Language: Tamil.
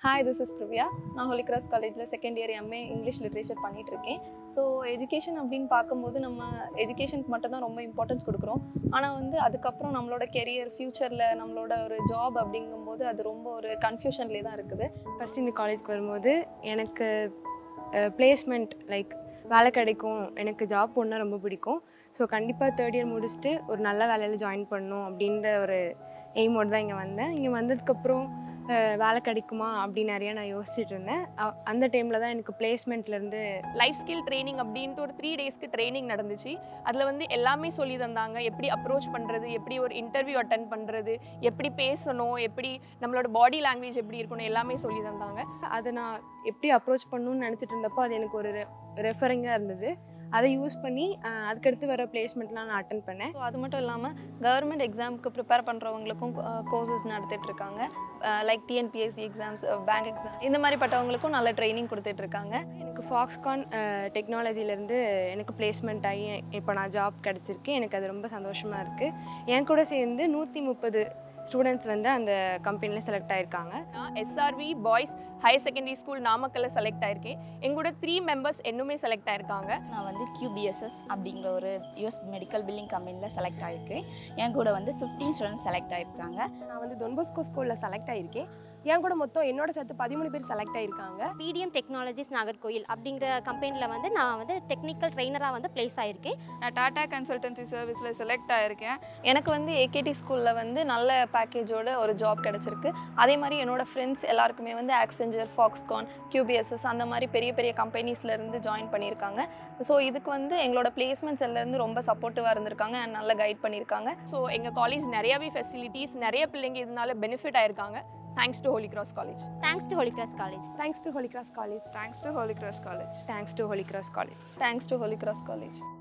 Hi, this is Privya. நான் Holy Cross Collegeல second year MA English literature பண்ணிட்டு இருக்கேன். ஸோ எஜுகேஷன் அப்படின்னு பார்க்கும்போது நம்ம எஜுகேஷனுக்கு மட்டும் தான் ரொம்ப இம்பார்ட்டன்ஸ் கொடுக்குறோம். ஆனால் அதுக்கப்புறம் நம்மளோட கெரியர் ஃப்யூச்சரில் நம்மளோட ஒரு ஜாப் அப்படிங்கும்போது அது ரொம்ப ஒரு கன்ஃபியூஷன்லேயே தான் இருக்குது. ஃபஸ்ட்டு இந்த காலேஜ்க்கு வரும்போது எனக்கு பிளேஸ்மெண்ட் லைக் வேலை கிடைக்கும், எனக்கு ஜாப் போடணுன்னா ரொம்ப பிடிக்கும். ஸோ கண்டிப்பாக தேர்ட் இயர் முடிச்சுட்டு ஒரு நல்ல வேலையில் ஜாயின் பண்ணணும் அப்படின்ற ஒரு எய்மோடு தான் இங்கே வந்தேன். இங்கே வந்ததுக்கப்புறம் வேலை கிடைக்குமா அப்படின்னு நிறையா நான் யோசிச்சுட்டு இருந்தேன். அந்த டைமில் தான் எனக்கு பிளேஸ்மெண்ட்லேருந்து லைஃப் ஸ்கில் ட்ரைனிங் அப்படின்ட்டு ஒரு 3 டேஸ்க்கு ட்ரைனிங் நடந்துச்சு. அதில் எல்லாமே சொல்லி தந்தாங்க. எப்படி அப்ரோச் பண்ணுறது, எப்படி ஒரு இன்டர்வியூ அட்டன் பண்ணுறது, எப்படி பேசணும், எப்படி நம்மளோட பாடி லாங்குவேஜ் எப்படி இருக்கணும், எல்லாமே சொல்லி தந்தாங்க. அதை நான் எப்படி அப்ரோச் பண்ணணும்னு நினச்சிட்டு இருந்தப்போ அது எனக்கு ஒரு ரெஃபரிங்காக இருந்தது. அதை யூஸ் பண்ணி அதுக்கடுத்து வர பிளேஸ்மெண்ட்லாம் நான் அட்டன் பண்ணேன். ஸோ அது மட்டும் இல்லாமல் கவர்மெண்ட் எக்ஸாமுக்கு ப்ரிப்பேர் பண்ணுறவங்களுக்கும் கோர்சஸ் நடத்திட்டு இருக்காங்க. Like TNPSC exams, bank exam, இந்த மாதிரி பட்டவங்களுக்கும் நல்ல ட்ரைனிங் கொடுத்துட்ருக்காங்க. எனக்கு ஃபாக்ஸ்கான் டெக்னாலஜிலேருந்து எனக்கு பிளேஸ்மெண்ட் ஆகி இப்போ நான் ஜாப் கிடச்சிருக்கு. எனக்கு அது ரொம்ப சந்தோஷமாக இருக்குது. என் கூட சேர்ந்து 130 ஸ்டூடெண்ட்ஸ் அந்த கம்பெனியில் செலக்ட் ஆகிருக்காங்க. நான் SRV boys higher secondary school நாமக்கல்ல செலக்ட் ஆயிருக்கேன். எங்களோட 3 மெம்பர்ஸ் இன்னுமே செலக்ட் ஆயிருக்காங்க. நான் QBSS அப்படிங்கிற ஒரு யூஎஸ் மெடிக்கல் பில்லிங் கம்பெனியில் செலக்ட் ஆகிருக்கேன். என் கூட 15 ஸ்டூடெண்ட்ஸ் செலக்ட் ஆகிருக்காங்க. நான் தொன்போஸ்கோ ஸ்கூலில் செலக்ட் ஆகியிருக்கேன். என் கூட மொத்தம் என்னோட சேர்த்து 13 பேர் செலக்ட் ஆகியிருக்காங்க. PDM டெக்னாலஜிஸ் நாகர்கோயில் அப்படிங்கிற கம்பெனியில் நான் டெக்னிக்கல் ட்ரெயினராக ப்ளேஸ் ஆகியிருக்கேன். நான் டாடா கன்சல்டன்சி சர்வீஸில் செலக்ட் ஆகியிருக்கேன். எனக்கு AKT ஸ்கூலில் நல்ல பேக்கேஜோட ஒரு ஜாப் கிடச்சிருக்கு. அதே மாதிரி என்னோடய ஃப்ரெண்ட்ஸ் எல்லாருக்குமே ஆக்செஞ்சர், ஃபாக்ஸ்கான், QBSS அந்த மாதிரி பெரிய பெரிய கம்பெனிஸ்லேருந்து ஜாயின் பண்ணியிருக்காங்க. ஸோ இதுக்கு எங்களோட பிளேஸ்மெண்ட்ஸ் எல்லாம் ரொம்ப சப்போர்ட்டிவாக இருந்திருக்காங்க அண்ட் நல்லா கைட் பண்ணியிருக்காங்க. ஸோ எங்கள் காலேஜ் நிறையவே ஃபெசிலிட்டிஸ், நிறைய பிள்ளைங்க இதனால பெனிஃபிட் ஆயிருக்காங்க. Thanks to Holy Cross College. Thanks to Holy Cross College. Thanks to Holy Cross College. Thanks to Holy Cross College. Thanks to Holy Cross College. Thanks to Holy Cross College.